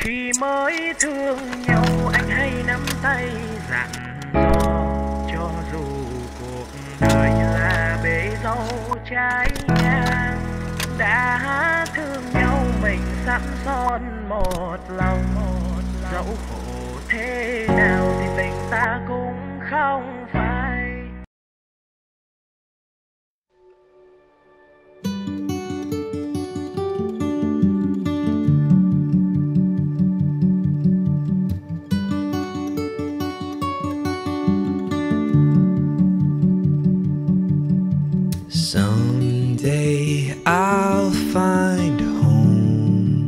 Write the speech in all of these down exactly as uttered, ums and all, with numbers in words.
Khi mới thương nhau anh hay nắm tay dặn dò, cho dù cuộc đời là bể dâu trái ngang. Đã thương nhau mình sẵn son một lòng, dẫu khổ thế nào thì tình ta cũng không phai. Someday I'll find home,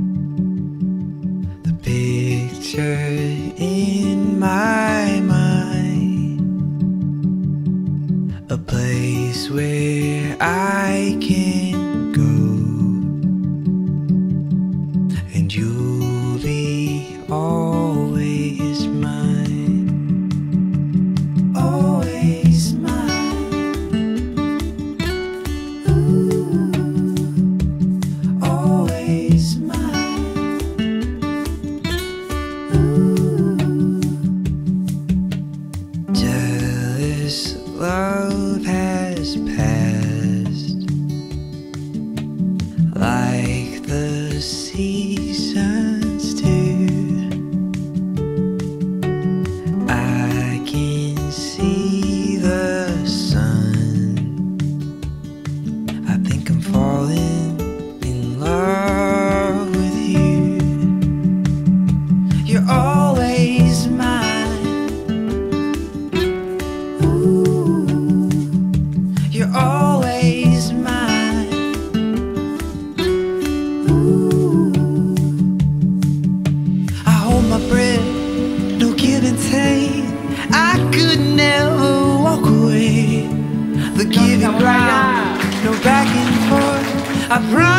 the picture in my mind, a place where I can go, and you'll be always mine, always mine. Love has passed like the seasons do. I can see the sun. I think I'm falling in love with you. You're always mine. You're always mine. Ooh. I hold my breath, no give and take. I could never walk away. The giving ground, no back and forth. I promise.